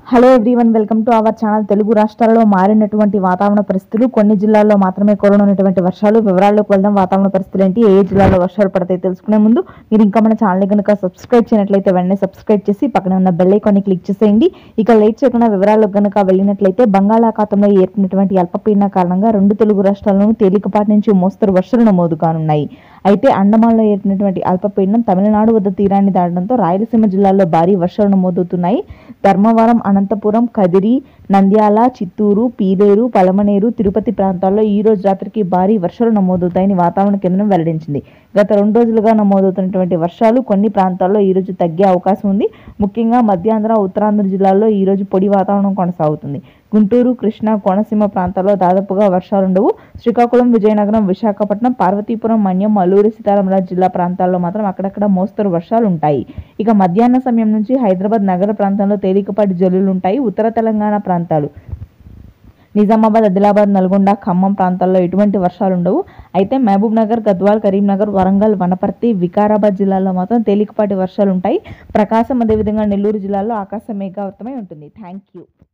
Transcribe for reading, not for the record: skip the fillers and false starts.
Hello everyone, welcome to our channel. Telugu రాష్ట్రాల్లో మారినటువంటి వాతావరణ పరిస్థితులు, కొన్ని జిల్లాల్లో మాత్రమే కురవనున్నటువంటి వర్షాలు. వివరాల్లోకి వెళ్దాం. వాతావరణ పరిస్థితులు ఏంటి, ఏ జిల్లాలో వర్షాలు పడతాయి తెలుసుకునే ముందు మీరు ఇంకా మన ఛానల్ కనుక సబ్స్క్రైబ్ చేయనట్లయితే వెంటనే సబ్స్క్రైబ్ చేసి పక్కన ఉన్న బెల్ ఐకాన్ని క్లిక్ చేసేయండి. ఇక లేట్ చేయకుండా వివరాల్లోకి కనుక వెళ్ళినట్లయితే, బంగాళాఖాతంలో ఏర్పడినటువంటి అల్పపీడన కారణంగా రెండు తెలుగు రాష్ట్రాల్లోనూ తేలికపాటి నుంచి మోస్తరు వర్షాలు నమోదు కానున్నాయి. అయితే అండమాన్లో ఏర్పడినటువంటి అల్పపీడనం తమిళనాడు వద్ద తీరాన్ని దాటడంతో రాయలసీమ జిల్లాల్లో భారీ వర్షాలు నమోదవుతున్నాయి. ధర్మవరం, అనంతపురం, కదిరి, నంద్యాల, చిత్తూరు, పీలేరు, పలమనేరు, తిరుపతి ప్రాంతాల్లో ఈ రోజు రాత్రికి భారీ వర్షాలు నమోదవుతాయని వాతావరణ కేంద్రం వెల్లడించింది. గత 2 రోజులుగా నమోదవుతున్నటువంటి వర్షాలు కొన్ని ప్రాంతాల్లో ఈ రోజు తగ్గే అవకాశం ఉంది. ముఖ్యంగా మధ్యాంధ్ర, ఉత్తరాంధ్ర జిల్లాల్లో ఈ రోజు పొడి వాతావరణం కొనసాగుతుంది. గుంటూరు, కృష్ణా, కోనసీమ ప్రాంతాల్లో దాదాపుగా వర్షాలుండవు. శ్రీకాకుళం, విజయనగరం, విశాఖపట్నం, పార్వతీపురం, మన్యం, అల్లూరి సీతారామరాజు జిల్లా ప్రాంతాల్లో మాత్రం అక్కడక్కడ మోస్తరు వర్షాలు ఉంటాయి. ఇక మధ్యాహ్న సమయం నుంచి హైదరాబాద్ నగర ప్రాంతంలో తేలికపాటి జల్లులుంటాయి. ఉత్తర తెలంగాణ ప్రాంతాలు నిజామాబాద్, ఆదిలాబాద్, నల్గొండ, ఖమ్మం ప్రాంతాల్లో ఎటువంటి వర్షాలు ఉండవు. అయితే మహబూబ్ నగర్, గద్వాల్, కరీంనగర్, వరంగల్, వనపర్తి, వికారాబాద్ జిల్లాల్లో మాత్రం తేలికపాటి వర్షాలు ఉంటాయి. ప్రకాశం, అదేవిధంగా నెల్లూరు జిల్లాల్లో ఆకాశం మేఘావృతమై ఉంటుంది. Thank you.